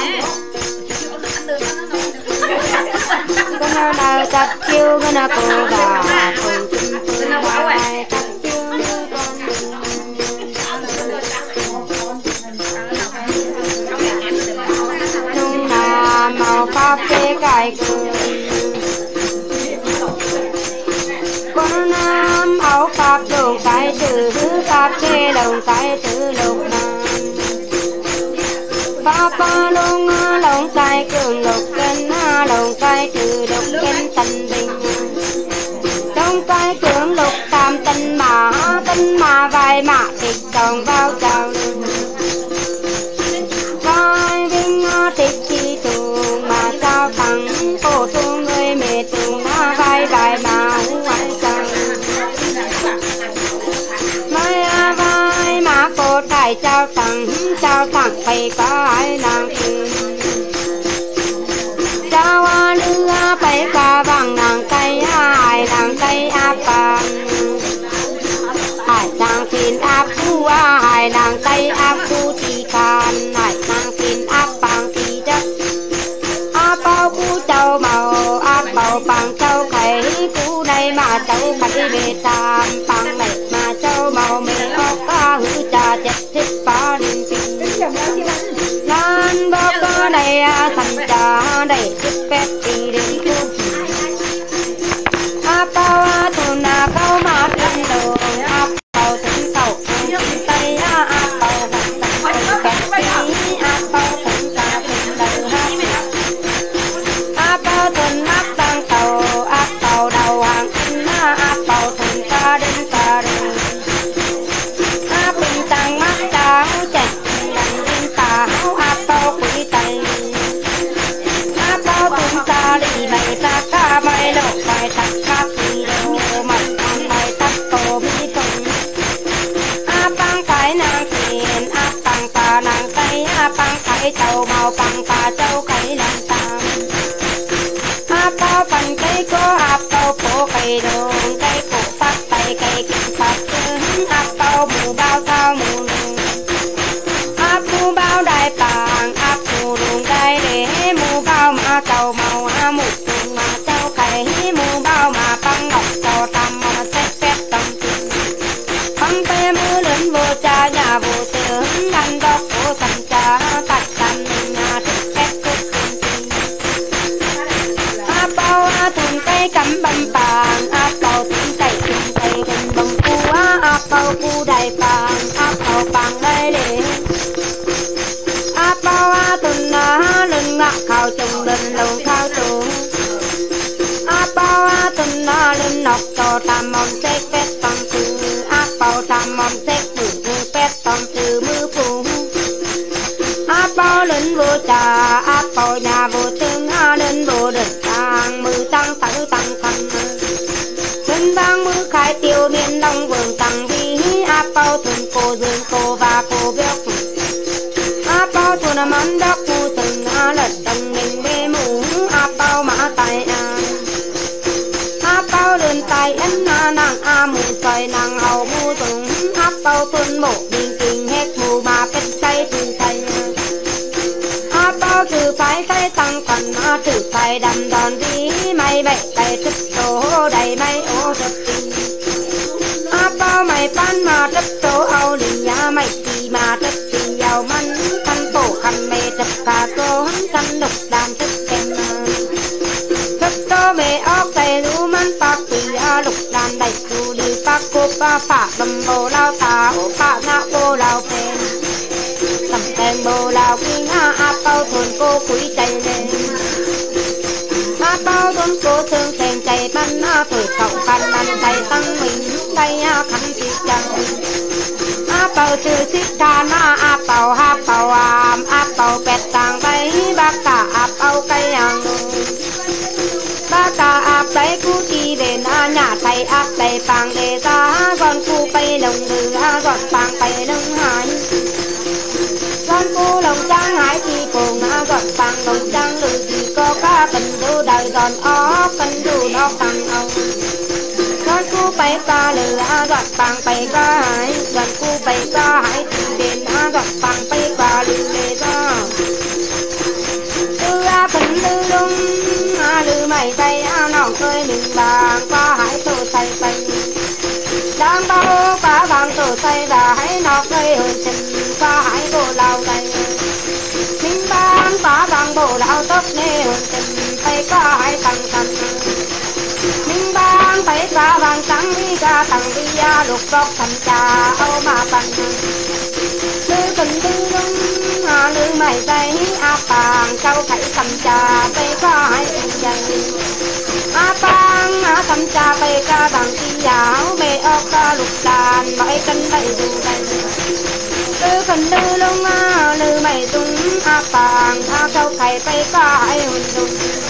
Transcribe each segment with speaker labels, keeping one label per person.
Speaker 1: con đào chặt chiêu con cô bà cùng chung tôi lại chặt chiêu như con nung nà màu pháp phê cài cười con nam áo pháp đồng cái chữ pháp phê đồng cái chữ lục nam ba lông lông cái cường lục kênh lông cái chữ lục kênh tân bình lông cái cường lục tam tân mà vài mạ tịch đồng vào chào vai vinh tịch chi tùng mà sao thắng cổ tu người mẹ tùng vai vài mà ngoại chào mai vai mà cô thầy trao thẳng phải có ai nàng thương trao đưa phải cả bằng nàng cây ai nàng cây áp bằng ai nàng tin áp phu ai nàng cây áp phu thì can ai nàng tin áp bằng thì đất áp bao phu châu màu áp bao bằng châu khẩy phu đây mà châu khẩy về tam bằng này mà châu màu mê ốc ca hư trà chết thích phá đình tình lan bó có đây thành trà đây thích phép đi đến khu áp bao thôn câu mà trên đường áp bao thôn cầu tây áp bao thành tây áp bao thôn ta thôn đầu áp bao thôn áp tăng tàu áp tàu đầu hàng áp bao thôn ta đến ta đường áp bình tăng mắt cháu chạy áp bao quý tay áp bao thôn ta đi mày ta ca mày lộ mày tắt khắp đi đâu mặt mày tắt cổ mi tùng áp băng cái nàng tiền áp băng cả nàng tay áp băng cái châu màu băng cả châu cái nàng tam áp bao phần cây có áp bao cổ cây đường cây cổ phát tay cây kim phát áp bao mù bao thao mù áp mù bao đại bàng áp mù đường đại để mù bao mà châu màu mù tùng mà châu cây mù bao mà băng ngọc châu tam mà xét phép tâm tình băng pe mưa lớn vô cha nhà vô tướng đan đốc vô thành cha tại thành nhà thích phép cúc tình áp bao thùng cây cắm bầm bàng áp bao thùng cây gần bồng cu áp bao cu đại bàng áp bao bàng đây để áp bao tuần lưng ngạc khao trùng đừng lồng khao trùng áp bao tuần lưng nọc to tam mong xét phép tâm tư áp bao tam mong xét bự phép tâm tư mưa phù áp bao lên vô trà áp bao nhà vô tương lên vô đỉnh tăng mưa tăng tử tăng khăn lên tăng mưa khai tiêu miền đông vườn tăng vi áp bao thuần cô dương cô và cô béo áp bao thuần mắm đốc cô từng lật tầng mình bê mũ áp bao mã tay áp bao lên tay anh nàng mù xoay nàng hầu mù tùng áp bao thuần một đình kinh hết mù mà kết tay từ tay áp bao từ phải tay tăng phần từ phải đầm đòn đi mày bậy tay thức số đầy mày ô thật tình áp bao mày pan mà thức số âu đình nhà mày thì mà thức tình giàu mắn khăn cổ khăn mê tập cả cô khăn đục đàn thức kèm thức số mê ốc tay lũ mắn bạc thì lục đàn đầy dù đi bạc cô ba phạ đầm bồ lao táo phạ ngã bồ lao phèn tầm kèm bồ lao kinh áp bao thuần cô quý chạy lên áp bao thuần cô thương kèm chạy bắn tuổi cậu khăn bắn chạy tăng mình tay khăn thì chẳng áp bao trừ xích than áp bao bẹt tàng bay bác cả áp bao cây hàng bác cả áp đấy cú đi về nhà thầy áp đầy vàng để ra con cu bay lồng từ gọn vàng bay lưng hải con cu lồng trắng hải thì cùng gọn vàng lồng trắng lư thì có cá cần đủ đời giòn ó cần đủ nó bằng ông con cu bay ca lư gọn vàng bay ca hải con cu bay ca hải thì đến gọn vàng bay ca lư để ra cần lư lung lư mày tay nòng khơi mình vàng qua hải tổ say tay đang bao qua vàng tổ say và hãy nọc khơi hồi tình qua hải bộ lao tay mình ban qua vàng bộ lao tóc nê hồi tình tay qua hải tăng tăng mình ban tay qua vàng trắng đi ra tăng đi lục góc thành trà âu mà bằng lư cần lư lung lư mày tay bàng châu khải cầm trà tay qua hải dày bang cầm trà tay ca bằng chi giáo mê ốc ca lục đàn mọi cân đầy dù đầy lư cần lư lung lư mày tung bàng châu khải tay qua hải hồn dùng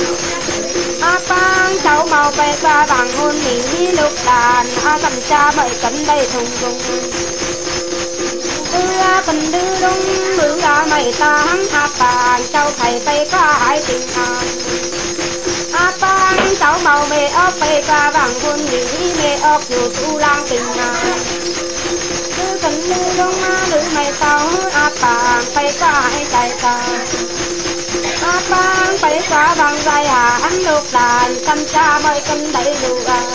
Speaker 1: bang cháu màu tay qua bằng hôn mỹ lục đàn cầm trà mọi cân đầy thùng thùng cần đưa đông bữa mày sáng bàng cháu thầy tay ca hải tình hàn bang cháu màu mê ốc tay ca bằng hôn mỹ mê ốc dù tu lang tình hàn cần đưa đông bữa mày sáng bàng tay ca hải chạy ca bang tay ca bằng dài hắn lục đàn cầm cha mới cân đầy đủ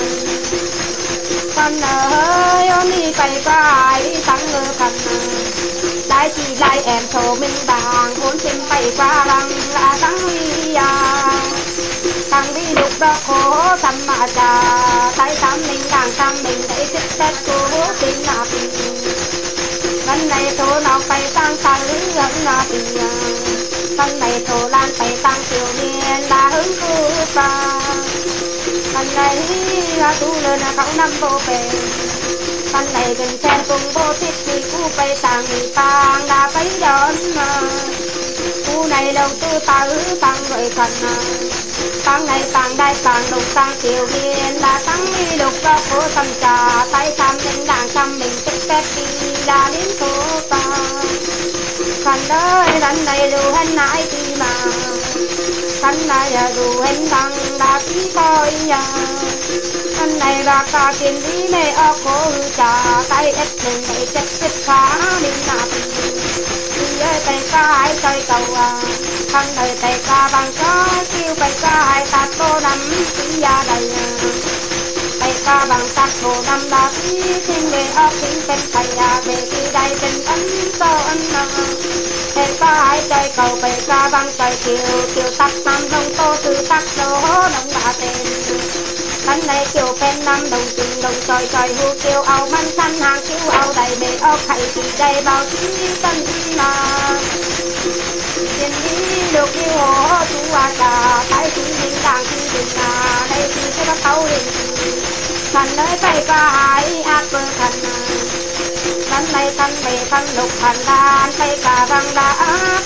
Speaker 1: con ơi ôm đi tay qua hải tăng ngơ phần lại chỉ lại em thổ minh bàng hôn trên tay qua bằng là tăng huy tăng đi lục đó khổ thầm mà trà tay tam mình càng tam mình thấy thích tết cô tình là tình lần này thổ nó phải tăng tăng hứng là tình lần này thổ lan phải tăng tiểu niên là hứng cô ba lần này tu lên là khẩu năm vô về lần này gần sen cùng vô thích thì cu bay tàng thì tàng đã phải đón cu này đầu tư tăng người phần tăng này tăng đại tăng đồng tăng tiểu biên là tăng đi lục cho phố thầm trà tay tham đến đảng trăm mình tích tết đi là đến phố ta phần ơi lần này dù hân nãi thì mà phần này là dù hân tăng đã tí coi nhà anh này bà ca tiền đi mê ốc khổ hư trà tay ít mình để chất chất khá đi nạp đi ơi tay ca ai chơi cầu thằng đời tay ca bằng chó kêu tay ca ai tạt cô nắm tí ra đầy tay ca bằng tạt cô nắm đã tí xin về ốc tính tên thầy về đi đây tình ấn cho ấn tay ca ai chơi cầu tay ca bằng chơi kiều tắt nam đông tô từ tắt đồ đông đã tên lần này kiều pen năm đồng tình đồng trời hưu kiều áo măng xanh hàng kiều áo đầy bề ốc thầy thì đầy bao chí tân mà tiền đi được yêu hồ chú trà tay thì mình đang thì đình đây thì sẽ bắt tàu đình thần ơi tay ca ai ác bơ thần lần này thần về thần lục thần đàn tay ca răng đã ác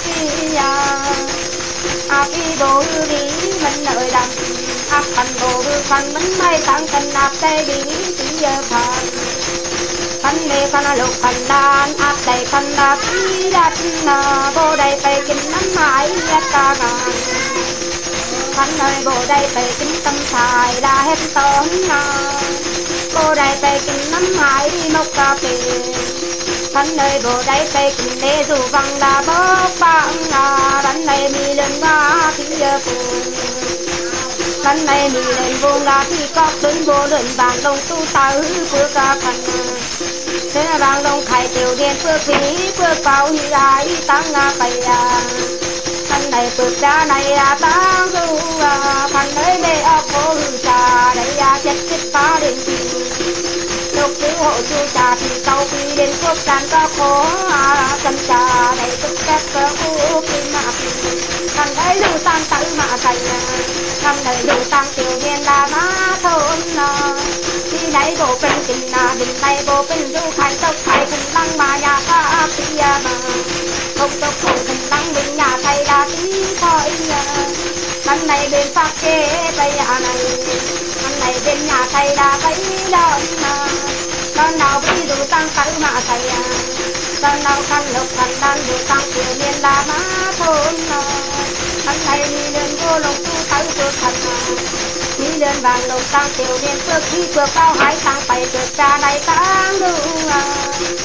Speaker 1: đi đồ đi mình lợi đàn áp phần đồ phần bánh bay tăng cần áp tay đi chỉ giờ phần mê phần lục phần đàn áp tay phần áp đi đặt vô đây tay kinh nắm mãi áp ca ngàn phần ơi vô đây tay kinh tâm xài đã hết tóm vô đây tay kinh nắm mãi mốc cà phê phần ơi vô đây tay kinh để dù văng là bóp băng phần này mi lên qua khi giờ phù lần này mình lên vùng là thì có đến vô lên vàng đông tu tứ phước ca phần thế là vàng đông khai tiểu điện phước khí phước bao như ai tăng bày lần này phước ra này là tăng du phần ấy để ốc phố hư trà đây chất chất phá đến thì lục chữ hộ chu trà thì sau khi đến phước tràn có khổ chân trà đây tức kết cơ khu kim mạc phần đấy lưu tăng tự mà thành thằng này đủ tăng tiểu niên là má thôn đi đấy bộ bên tình đình này bộ bên du khai tốc khai thần lăng mà nhà ta kia mà không tốc không thần lăng bên nhà thầy là tí thôi lần này bên pháp chế bây giờ này lần này bên nhà thầy là thấy đơn con nào đi đủ tăng tự mà thầy con nào khăn lục thần đan đủ tăng tiểu niên là má thôn lần này đi lên vô lồng tu tới phước thần đi lên vàng lồng tăng tiểu niên phước đi phước cao hải tăng bảy phước trà này tăng đủ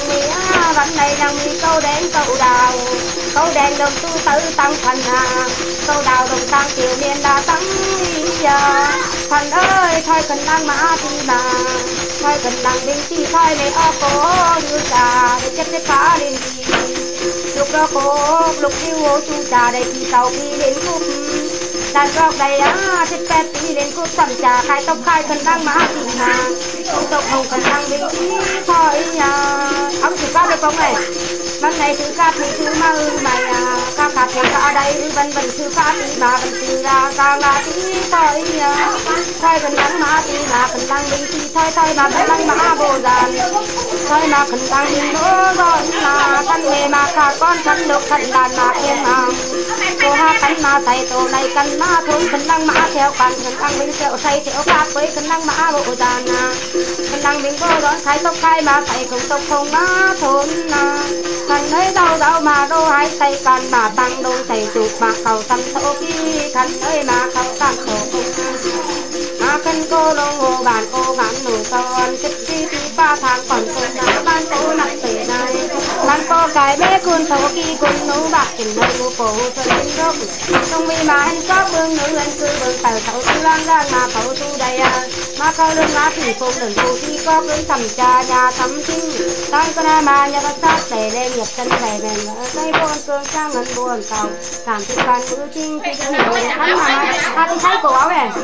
Speaker 1: มีวันnày đangมีcâu đen đồng tu tử tăng thành câu đào đồng tăng kiều niên đã tăng thành ơi thôi cần đang mã thì mà thôi cần đang đinh thì thôi này ô cố như trà để chết phá lên gì lúc đó cố lúc yêu ô chu trà đây thì sau khi đến cúp đàn rock đây chết pet đi đến cúp sầm trà khai tóc khai cần đang mã thì mà ông tộc hồng cần đang đinh thì thôi ông chỉ có được không nàyวันnày thứ ca thì thứ mà mày ca cả thì ở đây vẫn thứ ca thì mà vẫn thứ ra là tí thôi thôi cần lắng mà thì mà cần lắng đi thì thôi mà cần lắng mà vô giàn thôi mà cần lắng đi nữa rồi là thân nghề mà cả con thân được thân đàn mà em mà cô ha cắn mà thầy tổ này cắn mà thôi cần lắng mà theo cần lắng mình theo thầy theo ca với cần lắng mà vô giàn cần lắng mình vô đón khai tóc khai mà thầy không tóc không má thôn thành ấy đâu mà đô hai tay còn bà tăng đôi thầy chụp mà cầu tâm thổ kia thành ấy mà cầu tâm thổ không mà cân cô lông hồ bàn cô gắn nổi con tích đi thì 3 tháng còn cô đã ban cô nặng tệ này ban cô cái bé con thổ kia con nấu bạc tình nơi ngô cổ cho đến rốc trong mi mà anh có bương nữ anh cứ bương tờ thổ tư lang ra mà thổ tu đây mà câu lưng má thì phùng đừng cô khi có bương thầm trà nhà thắm chính tăng con mà nhà ta sát để lên nhập chân về về cây buồn cương sang ngân buồn cầu cảm thấy con bữa chinh thì cái người thắng mà thì thấy cổ áo này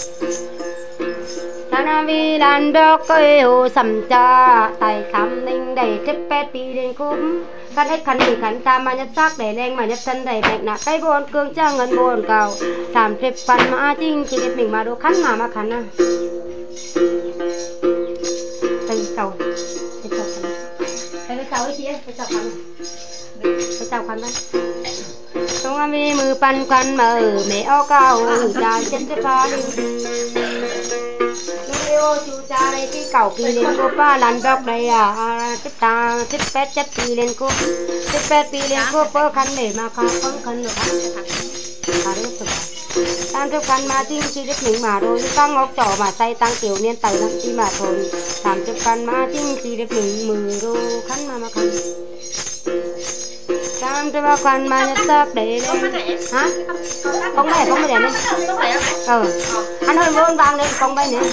Speaker 1: Nam vi lan đốc cây hồ sầm cha tài khám ninh đầy trip pet đi đến cúm khăn hết khăn thì khăn tam mà nhất sắc để lên mà nhất thân đầy bệnh nạ cây buồn cương trang ngân buồn cầu làm trip phần mà chinh chỉ để mình mà đồ khăn mà khăn à cây cầu cái cầu ấy chị cái cầu khăn đấy trong vi mưa pan khăn mà mẹ o cao cha chân cái pha đi yêu chú cha đây cái cầu kỳ lên cô ba lần đọc đây thích pet chất kỳ lên cô thích pet kỳ lên cô bơ khăn để mà không khăn được tăng cho khăn mà chính chỉ biết mình mà rồi tăng ngọc trỏ mà say tăng tiểu niên tẩy lắm chi mà thôi làm cho khăn mà chính chỉ biết mình mừng rồi khăn mà khăn tam cho ba khăn mà nhất sắc để lên hả không để lên anh hơi vốn vàng lên không bay nữa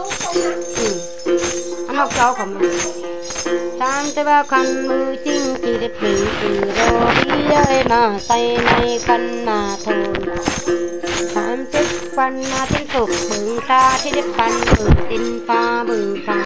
Speaker 1: anh học cho không tam cho ba khăn mưa chính chỉ để mình rồi đi ơi mà say này khăn mà thôi tam cho khăn mà chính tục bừng ta chỉ để khăn bừng tin pha bừng